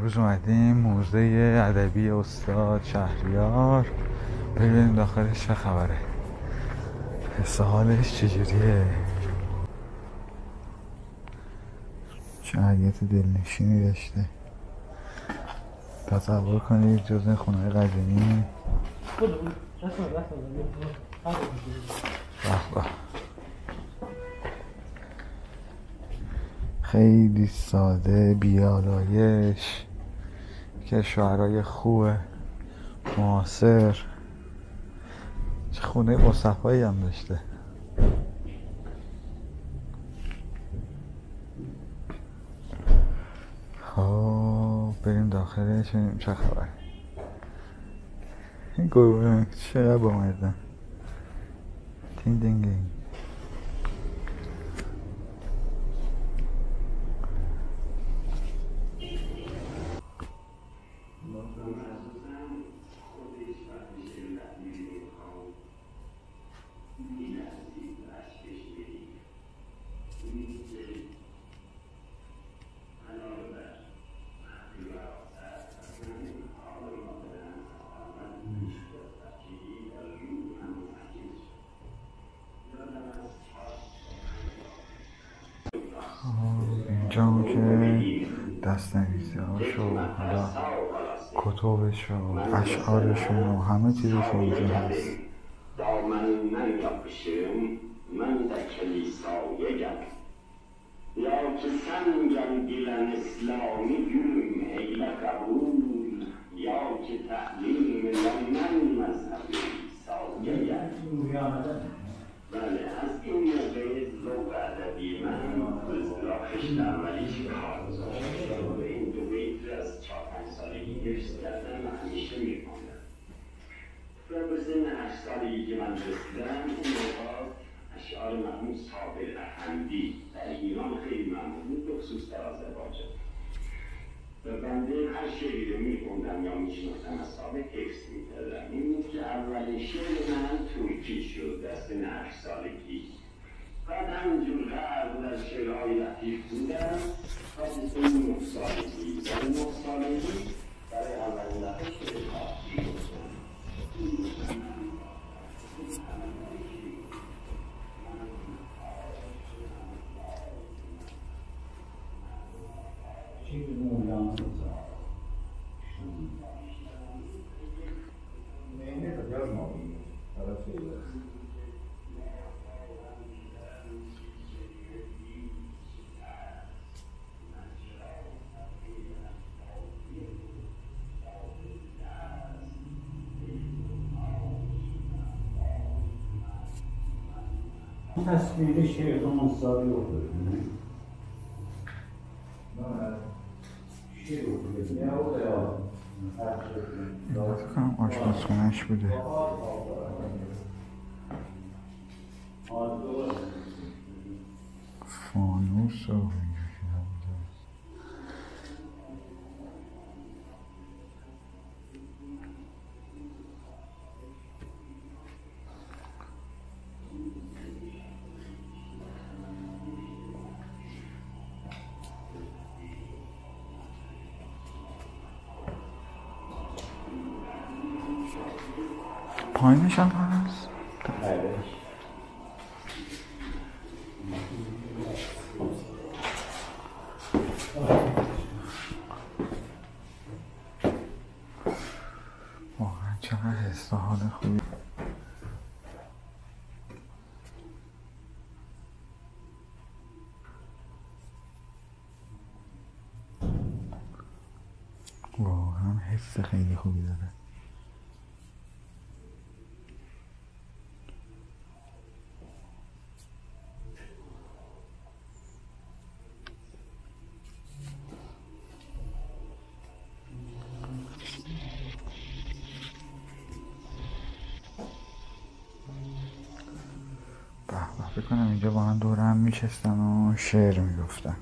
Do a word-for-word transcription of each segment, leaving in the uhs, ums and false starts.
امروز اومدیم موزه ادبی استاد شهریار، ببینیم داخلش چه خبره، حس حالش چجوریه، چه حیات دلنشینی داشته. تصور کنید جز خونه قدیمی. خیلی ساده، بیالایش، که شعرهای خوبه معاصر. چه خونه مصفایی هم داشته. خب بریم داخلش ببینیم چه خبره. این گروه چقدر بامزه. تینگ دینگ دینگ. اینجا که دستنویسی هاشو، حالا کتابشو، اشعارشون و همه چیزشون اینجا هست. دامن من yapışım, من de kilisayegem. Ya ki sen gel bilen İslami gülüm eyle kabul, ya ki tahlim men mezhebi sayegem. بله از این موقع ذوق ادبی من اصطلاحش در عملی چی کار گذاشته و این دو بیت از چهار پنج سالگی حفظ کردم و همیشه میخوندم و به سن هشت سالگی که من رسیدم اون موقع اشعار مرحوم صابر افندی در ایران خیلی معمول بود، بخصوص در آذربایجان. و بنده هر شعری رو میخوندم یا میشناختم از صابر حفظ میکردم. این بود که اولین شعر من ترکی شد در سن هشت سالگی. بعد همینجور غرق در شعرهای لطیف بودم تا به سن نه سالگی. در نه سالگی برای اولین دفعه شعر فارسی گفتم. تصویر شیخ منصاری افتاده شیخ فکر کنم آشپزخونه‌اش بوده. فانوس و پایینش هم هست. واقعا چقدر حس و حال خوبی. واقعا حس خیلی خوبی داره. فکر کنم اینجا با هم دور هم میشستن و شعر میگفتن.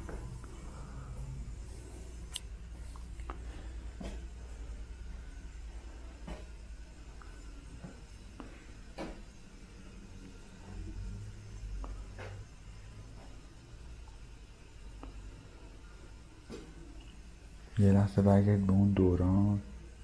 یه لحظه برگرد به اون دوران.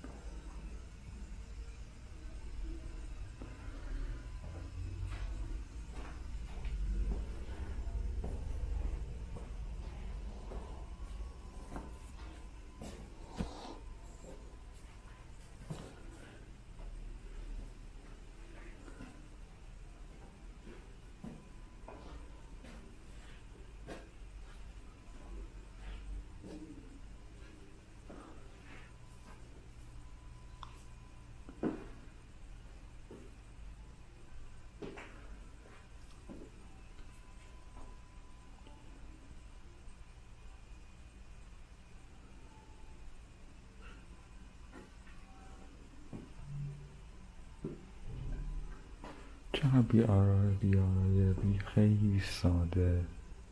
چقدر بی آرای بی آرای بی خیلی ساده.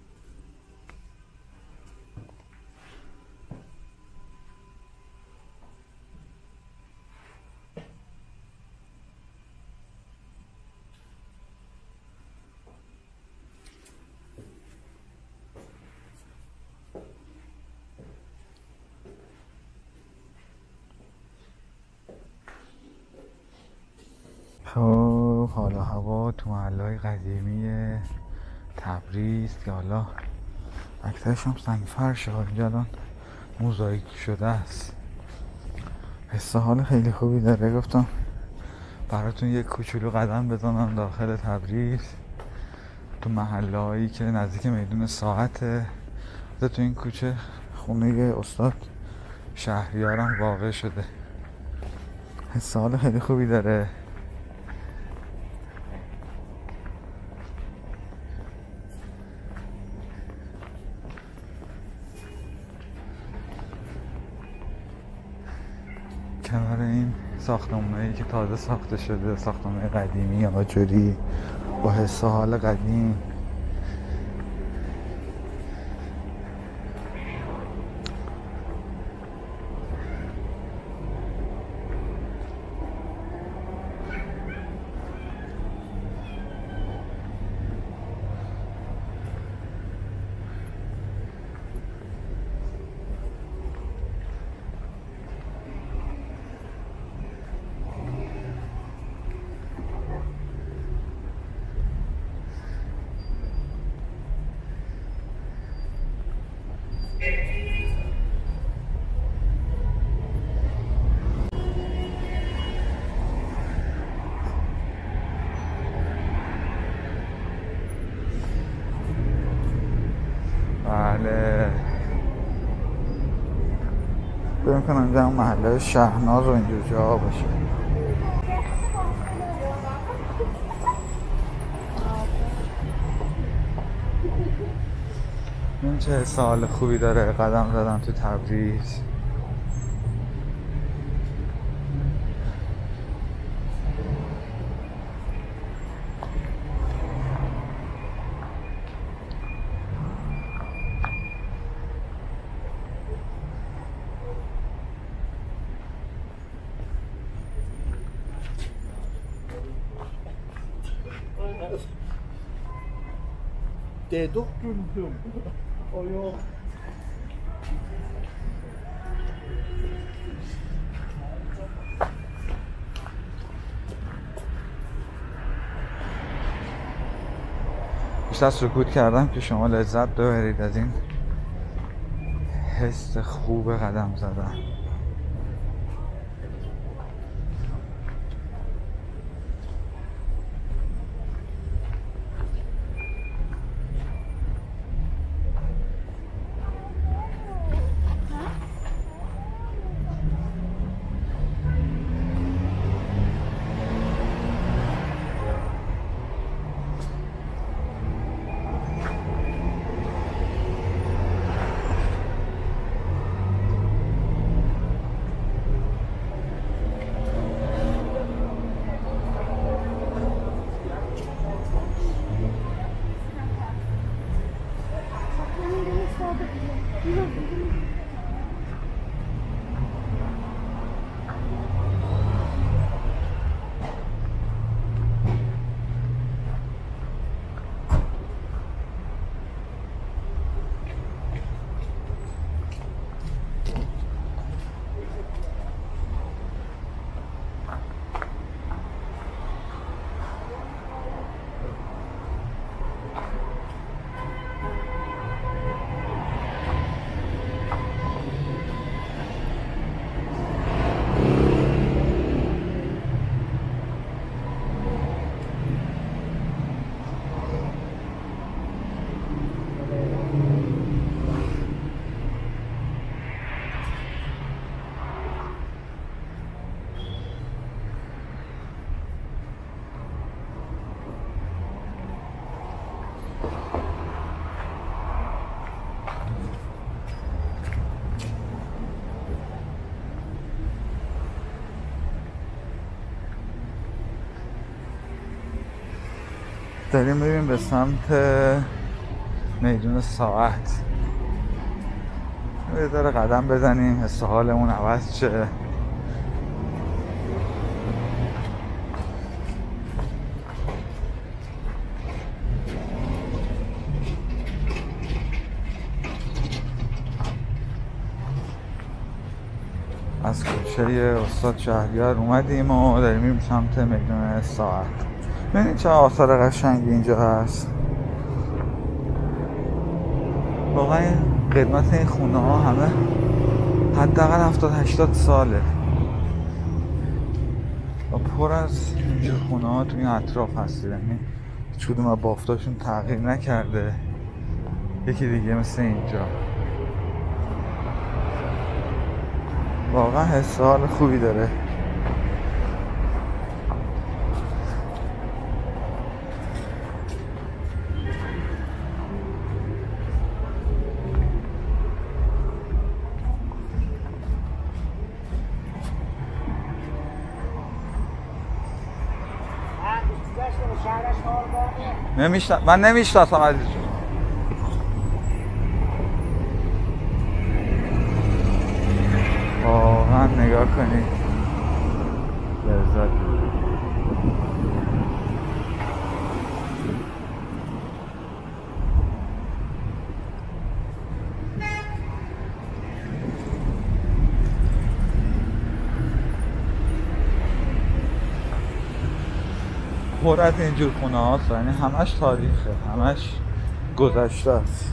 خب حالا هوا تو محله‌های قدیمی تبریز که حالا اکثرش هم سنگ فرشه، اینجا الان موزاییک شده است. حس حال خیلی خوبی داره. گفتم براتون یک کوچولو قدم بزنم داخل تبریز، تو محله‌هایی که نزدیک میدون ساعته. تو این کوچه خونه استاد شهریارم واقع شده. حس حال خیلی خوبی داره. کنار این ساختمان‌هایی که تازه ساخته شده، ساختمان قدیمی آجوری با حس و حال قدیم، بله بریم کنم اینجا محله شهناز و اینجور جا باشه. این چه حس حال خوبی داره قدم زدن تو تبریز. Der doch güldüm. Oh ja. بیشتر سکوت کردم که شما لذت ببرید از این حس خوب قدم زدن. داریم میریم به سمت میدون ساعت. یه ذره قدم بزنیم حس حالمون عوض شه. از کوچه استاد شهریار اومدیم و داریم میریم سمت میدون ساعت. ببینید چه آثار قشنگی اینجا هست. واقعا قدمت این خونه ها همه حداقل هفتاد هشتاد ساله و پر از اینجور خونه ها توی این اطراف هست. یعنی هیچ کدوم از بافتاشون تغییر نکرده. یکی دیگه مثل اینجا. واقعا حس حال خوبی داره. نمیشناسم من نمیشناسم عزیز جون. واقعا نگاه کنید لذت. پر از اینجور خونه هاست. یعنی همش تاریخه، همش گذشته است.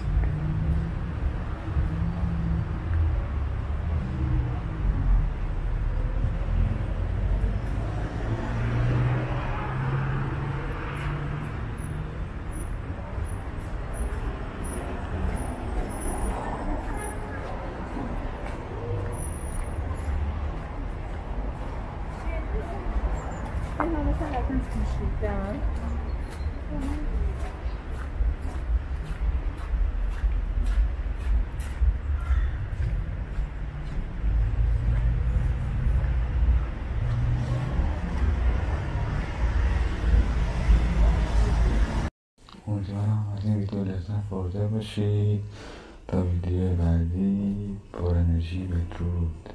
امیدوارم از این ویدیو لذت برده باشید. تا ویدیو بعدی پر انرژی، بدرود.